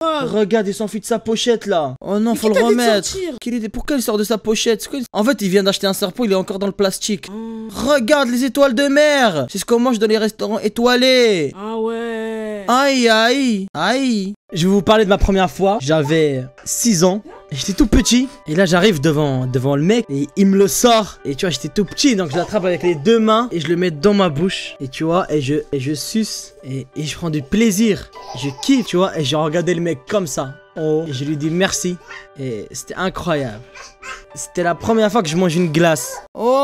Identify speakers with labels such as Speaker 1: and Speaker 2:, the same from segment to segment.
Speaker 1: Regarde, il s'enfuit de sa pochette là. Oh non, faut le remettre. Pourquoi il sort de sa pochette? En fait, il vient d'acheter un serpent, il est encore dans le plastique. Regarde les étoiles de mer. C'est ce qu'on mange dans les restaurants étoilés.
Speaker 2: Ah ouais.
Speaker 1: Aïe, aïe, aïe. Je vais vous parler de ma première fois. J'avais 6 ans. J'étais tout petit. Et là, j'arrive devant le mec. Et il me le sort. Et tu vois, j'étais tout petit. Donc, je l'attrape avec les 2 mains. Et je le mets dans ma bouche. Et tu vois, et je suce. Et je prends du plaisir. Je kiffe, tu vois. Et j'ai regardé le mec comme ça. Oh. Et je lui dis merci. Et c'était incroyable. C'était la première fois que je mange une glace.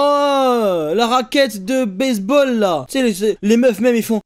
Speaker 1: Oh, la raquette de baseball là. Tu sais, les meufs même, ils font...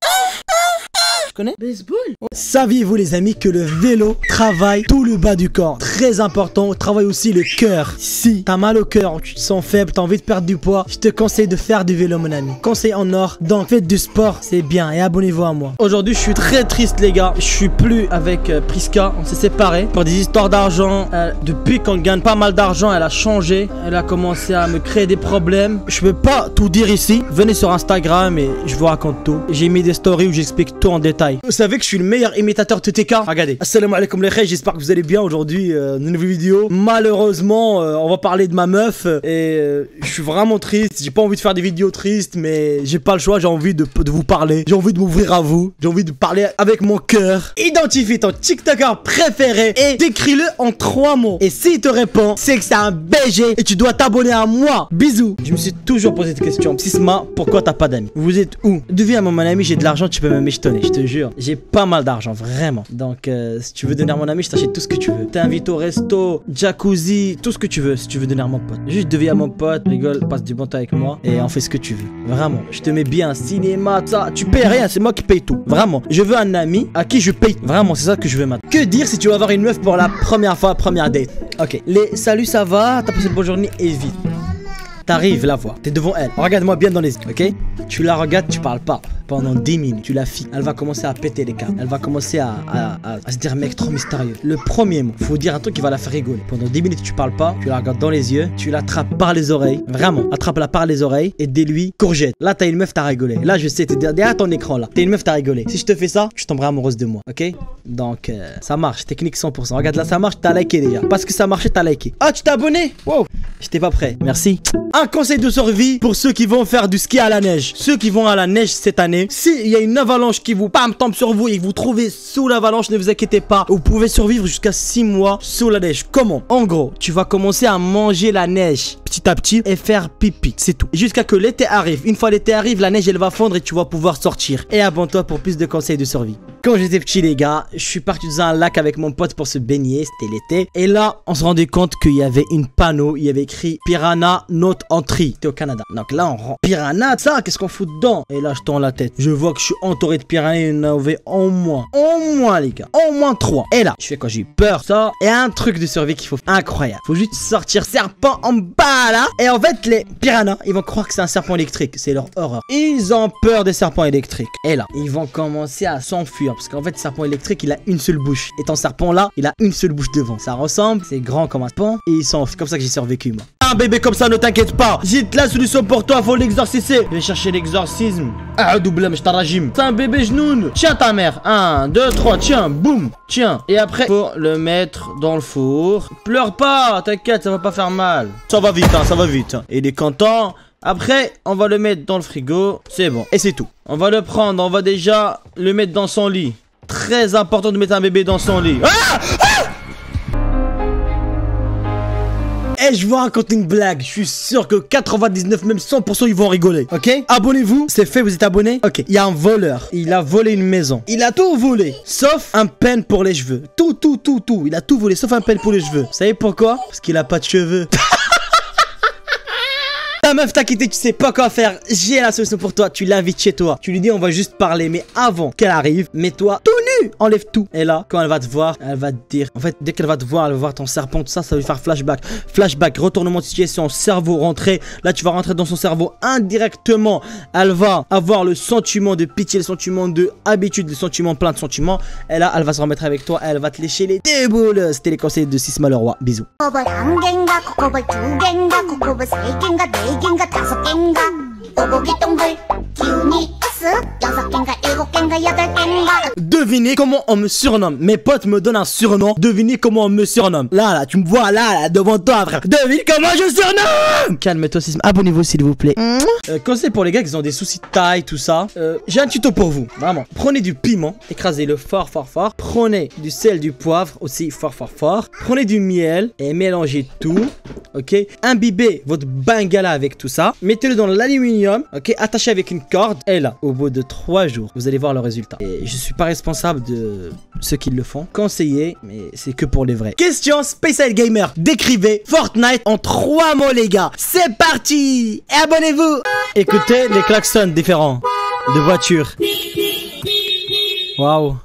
Speaker 1: Tu connais?
Speaker 2: Baseball?
Speaker 3: Saviez-vous les amis que le vélo travaille tout le bas du corps? Très important, travaille aussi le cœur. Si t'as mal au cœur, tu te sens faible, t'as envie de perdre du poids, je te conseille de faire du vélo mon ami. Conseil en or, donc faites du sport, c'est bien et abonnez-vous à moi.
Speaker 1: Aujourd'hui je suis très triste les gars, je suis plus avec Priska, on s'est séparés pour des histoires d'argent. Depuis qu'on gagne pas mal d'argent, elle a changé, elle a commencé à me créer des problèmes. Je peux pas tout dire ici, venez sur Instagram et je vous raconte tout. J'ai mis des stories où j'explique tout en détail. Vous savez que je suis le meilleur imitateur de TTK. Regardez. Assalamu alaikum les frères, j'espère que vous allez bien aujourd'hui. Une nouvelle vidéo. Malheureusement, on va parler de ma meuf. Et je suis vraiment triste. J'ai pas envie de faire des vidéos tristes, mais j'ai pas le choix. J'ai envie de vous parler. J'ai envie de m'ouvrir à vous. J'ai envie de parler avec mon cœur. Identifie ton TikToker préféré et décris-le en 3 mots. Et s'il te répond, c'est que c'est un BG et tu dois t'abonner à moi. Bisous. Je me suis toujours posé cette question. Sisma, pourquoi t'as pas d'amis? Vous êtes où? Deviens mon ami, j'ai de l'argent, tu peux me m'échetonner, je te jure. J'ai pas mal d'argent, vraiment. Donc, si tu veux devenir mon ami, je t'achète tout ce que tu veux. T'invite au resto, jacuzzi, tout ce que tu veux si tu veux devenir mon pote. Juste deviens mon pote, rigole, passe du bon temps avec moi et on fait ce que tu veux. Vraiment, je te mets bien, cinéma, ça. Tu payes rien, c'est moi qui paye tout. Vraiment, je veux un ami à qui je paye. Vraiment, c'est ça que je veux maintenant. Que dire si tu vas avoir une meuf pour la première fois, première date? Ok, les salut, ça va? T'as passé une bonne journée? Évite. T'arrives la voir, t'es devant elle, regarde-moi bien dans les yeux, ok? Tu la regardes, tu parles pas pendant 10 minutes, tu la filmes. Elle va commencer à péter les câbles, elle va commencer à se dire mec trop mystérieux. Le premier mot, faut dire un truc qui va la faire rigoler. Pendant 10 minutes tu parles pas, tu la regardes dans les yeux, tu l'attrapes par les oreilles, vraiment, attrape-la par les oreilles et dis-lui courgette. Là t'as une meuf, t'as rigolé. Là je sais, t'es derrière ton écran là, t'es une meuf, t'as rigolé. Si je te fais ça, tu tomberas amoureuse de moi, ok? Donc ça marche, technique 100%. Regarde là ça marche, t'as liké déjà. Parce que ça marchait, t'as liké. Ah tu t'es abonné? Wow, j'étais pas prêt, merci. Un conseil de survie pour ceux qui vont faire du ski à la neige. Ceux qui vont à la neige cette année, s'il y a une avalanche qui vous tombe sur vous et que vous trouvez sous l'avalanche, ne vous inquiétez pas, vous pouvez survivre jusqu'à 6 mois sous la neige. Comment? En gros, tu vas commencer à manger la neige petit à petit et faire pipi, c'est tout. Jusqu'à que l'été arrive. Une fois l'été arrive, la neige elle va fondre et tu vas pouvoir sortir. Et abonne-toi pour plus de conseils de survie. Quand j'étais petit les gars, je suis parti dans un lac avec mon pote pour se baigner, c'était l'été. Et là, on se rendait compte qu'il y avait une panneau, il y avait écrit Piranha Not Entry. C'était au Canada. Donc là, on rend Piranha, ça, qu'est-ce qu'on fout dedans? Et là, je tourne la tête. Je vois que je suis entouré de piranhas, il y en avait au moins les gars, au moins 3. Et là, je fais quand j'ai eu peur, ça. Et un truc de survie qu'il faut faire, incroyable. Faut juste sortir serpent en bas là. Et en fait, les piranhas, ils vont croire que c'est un serpent électrique. C'est leur horreur. Ils ont peur des serpents électriques. Et là, ils vont commencer à s'enfuir. Parce qu'en fait, le serpent électrique, il a une seule bouche. Et ton serpent là, il a une seule bouche devant. Ça ressemble, c'est grand comme un serpent. Et ils s'enfuient. C'est comme ça que j'ai survécu moi. Un bébé comme ça, ne t'inquiète pas. J'ai la solution pour toi, faut l'exorciser. Je vais chercher l'exorcisme. Ah, double, je t'arragime. C'est un bébé genoune. Tiens ta mère. 1, 2, 3, tiens, boum. Tiens. Et après, faut le mettre dans le four. Pleure pas, t'inquiète, ça va pas faire mal. Ça va vite, hein, ça va vite. Et il est content. Après, on va le mettre dans le frigo. C'est bon. Et c'est tout. On va le prendre, on va déjà le mettre dans son lit. Très important de mettre un bébé dans son lit. Ah! Et je vous raconte une blague. Je suis sûr que 99, même 100%, ils vont rigoler. Ok? Abonnez-vous. C'est fait, vous êtes abonnés? Ok. Il y a un voleur. Il a volé une maison. Il a tout volé. Sauf un peigne pour les cheveux. Tout. Il a tout volé, sauf un peigne pour les cheveux. Vous savez pourquoi? Parce qu'il a pas de cheveux. Ta meuf t'a quitté, tu sais pas quoi faire. J'ai la solution pour toi. Tu l'invites chez toi. Tu lui dis on va juste parler. Mais avant qu'elle arrive, mets-toi tout nu. Enlève tout. Et là, quand elle va te voir, elle va te dire. En fait, dès qu'elle va te voir, elle va voir ton serpent, tout ça, ça va lui faire flashback. Flashback, retournement de situation, cerveau rentré. Là, tu vas rentrer dans son cerveau indirectement. Elle va avoir le sentiment de pitié, le sentiment de habitude, le sentiment plein de sentiments. Et là, elle va se remettre avec toi. Elle va te lécher les déboules. C'était les conseils de Sisma le roi. Bisous. 오고기 동글 기운이 Devinez comment on me surnomme. Mes potes me donnent un surnom. Devinez comment on me surnomme. Là, tu me vois là, devant toi, frère. Devine comment je surnomme. Calme-toi, abonnez-vous s'il vous plaît. Conseil pour les gars qui ont des soucis de taille, tout ça. J'ai un tuto pour vous, vraiment. Prenez du piment, écrasez-le fort. Prenez du sel, du poivre, aussi fort. Prenez du miel et mélangez tout. Ok, imbibez votre bengala avec tout ça. Mettez-le dans l'aluminium. Ok, attachez avec une corde. Et là, au bout de 3 jours, vous allez voir le résultat. Et je suis pas responsable de ceux qui le font. Conseillez, mais c'est que pour les vrais. Question Spécial Gamer. Décrivez Fortnite en 3 mots, les gars. C'est parti. Et abonnez-vous. Écoutez les klaxons différents de voitures. Waouh.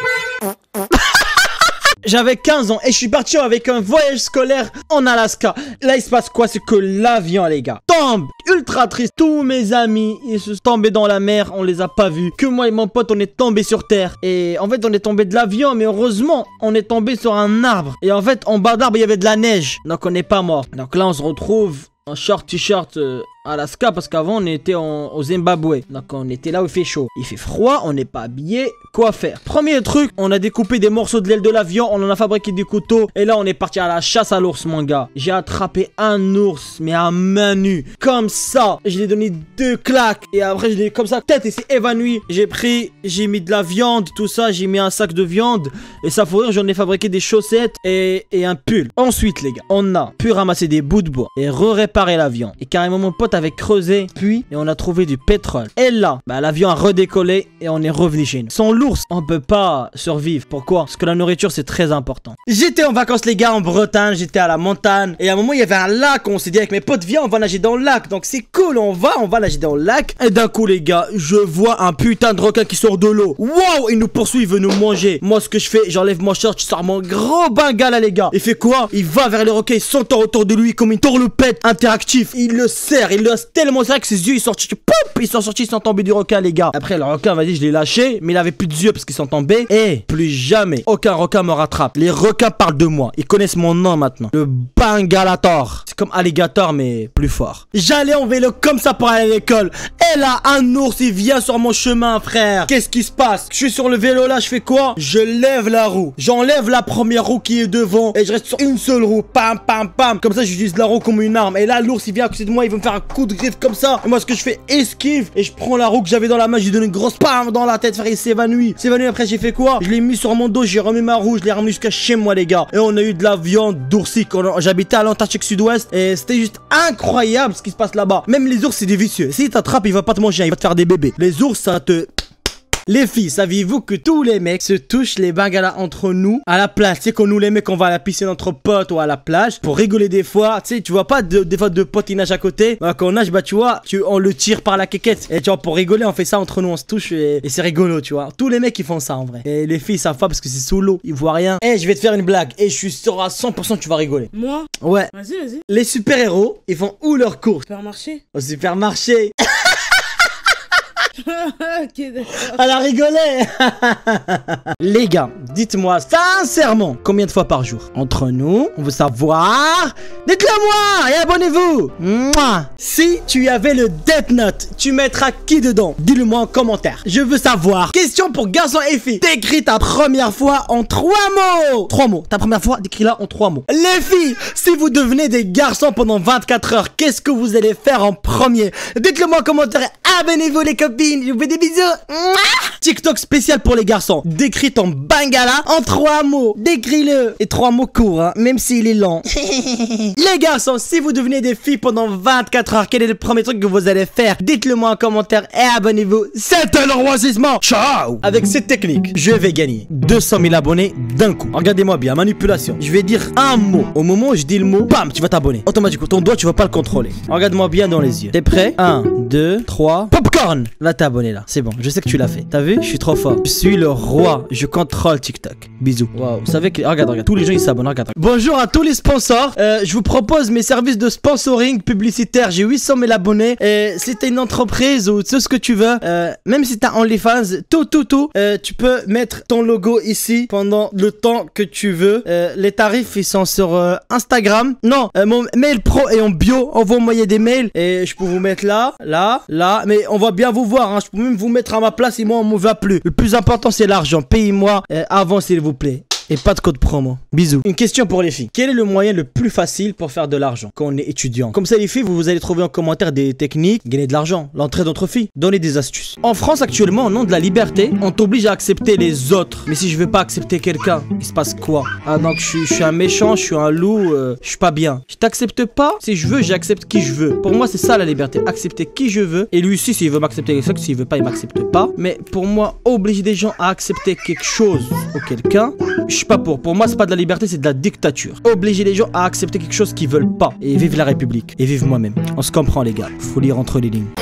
Speaker 1: J'avais 15 ans et je suis parti avec un voyage scolaire en Alaska. Là, il se passe quoi? C'est que l'avion, les gars, tombe. Ultra triste. Tous mes amis, ils se sont tombés dans la mer. On les a pas vus. Que moi et mon pote, on est tombés sur terre. Et en fait, on est tombé de l'avion. Mais heureusement, on est tombé sur un arbre. Et en fait, en bas d'arbre, il y avait de la neige. Donc, on n'est pas mort. Donc là, on se retrouve en short t-shirt Alaska, parce qu'avant on était au Zimbabwe. Donc on était là où il fait chaud. Il fait froid, on n'est pas habillé. Quoi faire? Premier truc, on a découpé des morceaux de l'aile de l'avion, on en a fabriqué des couteaux. Et là on est parti à la chasse à l'ours, mon gars. J'ai attrapé un ours, mais à main nue. Comme ça. Je lui ai donné 2 claques. Et après je l'ai comme ça, tête, et s'est évanoui. J'ai mis de la viande, tout ça. J'ai mis un sac de viande. Et ça faut rire, j'en ai fabriqué des chaussettes et un pull. Ensuite les gars, on a pu ramasser des bouts de bois et réparer l'avion. Et carrément mon pote avait creusé, puis et on a trouvé du pétrole. Et là, l'avion a redécollé et on est revenu chez nous. Sans l'ours, on peut pas survivre. Pourquoi? Parce que la nourriture, c'est très important. J'étais en vacances, les gars, en Bretagne. J'étais à la montagne. Et à un moment, il y avait un lac. On s'est dit avec mes potes, viens, on va nager dans le lac. Donc c'est cool, on va nager dans le lac. Et d'un coup, les gars, je vois un putain de requin qui sort de l'eau. Waouh, il nous poursuit, il veut nous manger. Moi, ce que je fais, j'enlève mon short, je sors mon gros bengala, les gars. Il fait quoi? Il va vers le requin, il s'entend autour de lui comme une tourlepette interactif. Il le serre, il le tellement serré que ses yeux ils sont sortis, ils sont sortis, ils sont tombés du requin, les gars. Après le requin, vas-y, je l'ai lâché, mais il avait plus de yeux parce qu'ils sont tombés. Et plus jamais aucun requin me rattrape. Les requins parlent de moi, ils connaissent mon nom maintenant, le Bangalator. C'est comme alligator mais plus fort. J'allais en vélo comme ça pour aller à l'école. Et là, un ours il vient sur mon chemin, frère. Qu'est-ce qui se passe? Je suis sur le vélo là, je fais quoi? Je lève la roue, j'enlève la première roue qui est devant et je reste sur une seule roue. Pam pam pam. Comme ça j'utilise la roue comme une arme. Et là l'ours il vient à côté de moi, il veut me faire un coup de griffe comme ça. Et moi ce que je fais, esquive. Et je prends la roue que j'avais dans la main, je lui donne une grosse pam dans la tête, frère. Il s'évanouit. Après j'ai fait quoi? Je l'ai mis sur mon dos, j'ai remis ma roue, je l'ai ramené jusqu'à chez moi, les gars. Et on a eu de la viande d'oursi. J'habitais à l'Antarctique Sud-Ouest. Et c'était juste incroyable ce qui se passe là-bas. Même les ours c'est des vicieux. S'il t'attrape, il va pas te manger, il va te faire des bébés. Les ours ça te... Les filles, saviez-vous que tous les mecs se touchent les bengalas entre nous à la plage? Tu sais, quand nous les mecs on va à la piscine entre potes ou à la plage pour rigoler des fois. Tu sais, tu vois pas des fois de potes qui nagent à côté. Quand on nage, tu vois, on le tire par la quéquette. Et tu vois, pour rigoler, on fait ça entre nous, on se touche et c'est rigolo, tu vois. Tous les mecs ils font ça en vrai. Et les filles savent pas parce que c'est sous l'eau, ils voient rien. Et je vais te faire une blague et je suis sûr à 100% que tu vas rigoler.
Speaker 2: Moi?
Speaker 1: Ouais.
Speaker 2: Vas-y.
Speaker 1: Les super-héros, ils font où leur course?
Speaker 2: Supermarché.
Speaker 1: Au supermarché.
Speaker 2: Ok, d'accord.
Speaker 1: Elle a rigolé. Les gars, dites-moi sincèrement combien de fois par jour? Entre nous, on veut savoir. Dites-le moi et abonnez-vous. Mouah. Si tu avais le Death Note, tu mettras qui dedans? Dis-le moi en commentaire. Je veux savoir. Question pour garçons et filles. Décris ta première fois en 3 mots. 3 mots. Ta première fois, décris-la en 3 mots. Les filles, si vous devenez des garçons pendant 24 heures, qu'est-ce que vous allez faire en premier? Dites-le moi en commentaire. Abonnez-vous les copines. Je vous fais des bisous. TikTok spécial pour les garçons. Décris ton bengala en 3 mots. Décris-le. Et 3 mots courts, hein, même s'il est lent. Les garçons, si vous devenez des filles pendant 24 heures, quel est le premier truc que vous allez faire? Dites-le moi en commentaire et abonnez-vous. C'était le Roisisement. Ciao. Avec cette technique, je vais gagner 200 000 abonnés d'un coup. Regardez-moi bien, manipulation. Je vais dire un mot. Au moment où je dis le mot, bam, tu vas t'abonner. Automatiquement, ton doigt, tu vas pas le contrôler. Regarde-moi bien dans les yeux. T'es prêt? 1, 2, 3. Popcorn. Là, t'es abonné là. C'est bon, je sais que tu l'as fait. T'as vu? Je suis trop fort. Je suis le roi. Je contrôle TikTok. Bisous. Waouh. Vous savez que... Regarde. Tous les gens, ils s'abonnent. Regarde. Bonjour à tous les sponsors. Je vous propose mes services de sponsoring publicitaire. J'ai 800 000 abonnés. Si t'es une entreprise ou tout ce que tu veux, même si t'as OnlyFans, tout, tu peux mettre ton logo ici pendant le temps que tu veux. Les tarifs, ils sont sur Instagram. Non, mon mail pro est en bio. Envoie-moi des mails et je peux vous mettre là. Mais on va bien vous voir. d'accord, hein, je peux même vous mettre à ma place et moi on m'en va plus. Le plus important c'est l'argent, payez-moi avant s'il vous plaît. Et pas de code promo. Bisous. Une question pour les filles. Quel est le moyen le plus facile pour faire de l'argent quand on est étudiant? Comme ça les filles, vous allez trouver en commentaire des techniques, gagner de l'argent, l'entrée d'entre filles, donner des astuces. En France actuellement, au nom de la liberté, on t'oblige à accepter les autres. Mais si je veux pas accepter quelqu'un, il se passe quoi? Ah donc je suis un méchant, je suis un loup, je suis pas bien. Je t'accepte pas, si je veux, j'accepte qui je veux. Pour moi c'est ça la liberté, accepter qui je veux. Et lui aussi s'il veut m'accepter quelque chose, s'il veut pas il m'accepte pas. Mais pour moi, obliger des gens à accepter quelque chose ou quelqu'un, je suis pas pour. Pour moi, c'est pas de la liberté, c'est de la dictature. Obliger les gens à accepter quelque chose qu'ils veulent pas. Et vive la République. Et vive moi-même. On se comprend, les gars. Faut lire entre les lignes.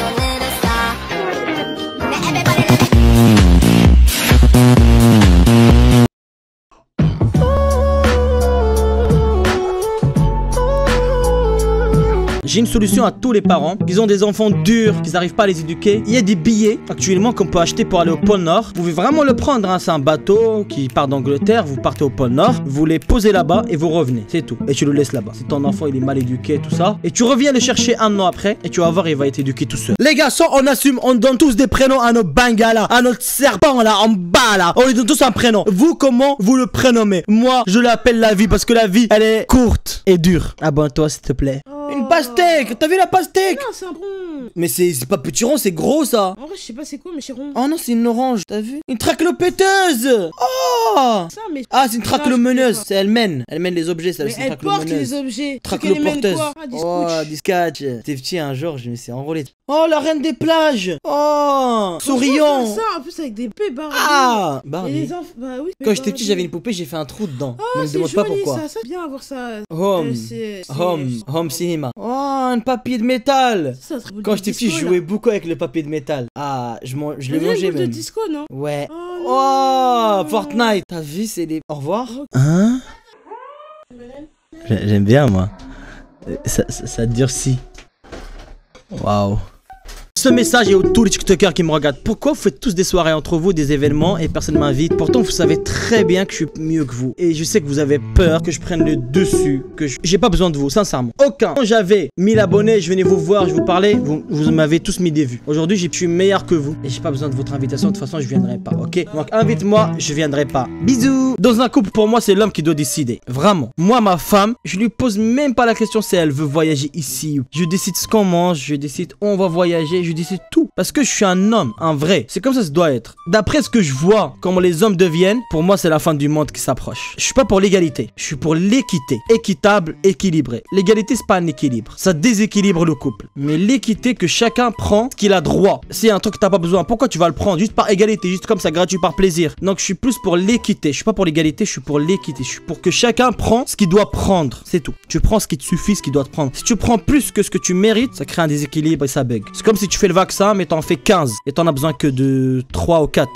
Speaker 1: J'ai une solution à tous les parents qui ont des enfants durs, qui n'arrivent pas à les éduquer. Il y a des billets actuellement qu'on peut acheter pour aller au pôle Nord. Vous pouvez vraiment le prendre, hein. C'est un bateau qui part d'Angleterre. Vous partez au pôle Nord, vous les posez là-bas et vous revenez. C'est tout. Et tu le laisses là-bas. Si ton enfant il est mal éduqué, tout ça. Et tu reviens le chercher un an après et tu vas voir, il va être éduqué tout seul. Les garçons, on assume, on donne tous des prénoms à nos bangalas, à notre serpent là, en bas là. On lui donne tous un prénom. Vous, comment vous le prénommez? Moi, je l'appelle la vie parce que la vie, elle est courte et dure. Abonne-toi s'il te plaît. Une pastèque! T'as vu la pastèque?
Speaker 2: Non, c'est un rond.
Speaker 1: Mais c'est pas petit rond, c'est gros ça.
Speaker 2: En vrai, je sais pas c'est quoi, mais c'est rond.
Speaker 1: Oh non, c'est une orange, t'as vu? Une traclopéteuse! Oh!
Speaker 2: Ça, mais...
Speaker 1: Ah, c'est une traclomeneuse. C'est elle mène les objets, ça.
Speaker 2: Mais
Speaker 1: C'est une
Speaker 2: elle porte les
Speaker 1: traclomeneuse.
Speaker 2: objets.
Speaker 1: Tracloporteuse.
Speaker 2: Oh,
Speaker 1: Du scotch. T'es petit un jour, je me suis enrôlé. Oh, la reine des plages! Oh! Souriant!
Speaker 2: Ça, en plus avec des poupées Barbie.
Speaker 1: Ah!
Speaker 2: Et
Speaker 1: Barbie.
Speaker 2: les enfants, bah oui.
Speaker 1: Quand j'étais petit, j'avais une poupée, j'ai fait un trou dedans.
Speaker 2: Oh,
Speaker 1: Ne me
Speaker 2: c'est
Speaker 1: demande pas
Speaker 2: joli,
Speaker 1: pourquoi.
Speaker 2: ça, bien avoir ça.
Speaker 1: Home cinéma. Oh, un papier de métal.
Speaker 2: Ça serait
Speaker 1: Quand j'étais petit, je jouais beaucoup avec le papier de métal. Ah, je le mangeais même.
Speaker 2: de disco, non?
Speaker 1: Ouais.
Speaker 2: Oh,
Speaker 1: Oh, Fortnite. T'as vu, c'est des... Au revoir. Hein? J'aime bien, moi. Ça durcit. Waouh. Ce message est aux tous les tiktokers qui me regardent. Pourquoi vous faites tous des soirées entre vous, des événements et personne ne m'invite? Pourtant vous savez très bien que je suis mieux que vous. Et je sais que vous avez peur que je prenne le dessus, que j'ai pas besoin de vous, sincèrement. Aucun. Quand j'avais 1000 abonnés, je venais vous voir, je vous parlais, vous m'avez tous mis des vues. Aujourd'hui je suis meilleur que vous. Et j'ai pas besoin de votre invitation, de toute façon je viendrai pas, ok? Donc invite-moi, je viendrai pas. Bisous. Dans un couple, pour moi c'est l'homme qui doit décider. Vraiment. Moi ma femme, je lui pose même pas la question si elle veut voyager ici. Je décide ce qu'on mange, je décide où on va voyager, je décide tout. Parce que je suis un homme, un vrai. C'est comme ça doit être. D'après ce que je vois, comment les hommes deviennent, pour moi c'est la fin du monde qui s'approche. Je suis pas pour l'égalité, je suis pour l'équité. Équitable, équilibré. L'égalité c'est pas un équilibre, ça déséquilibre le couple. Mais l'équité, que chacun prend ce qu'il a droit. S'il y a un truc que t'as pas besoin, pourquoi tu vas le prendre? Juste par égalité, juste comme ça, gratuit, par plaisir. Donc je suis plus pour l'équité, je suis pas pour l'égalité, je suis pour l'équité. Je suis pour que chacun prend ce qu'il doit prendre, c'est tout. Tu prends ce qui te suffit, ce qu'il doit te prendre. Si tu prends plus que ce que tu mérites, ça crée un déséquilibre et ça bug. C'est comme si tu fais le vaccin mais t'en fais 15 et t'en as besoin que de 3 ou 4.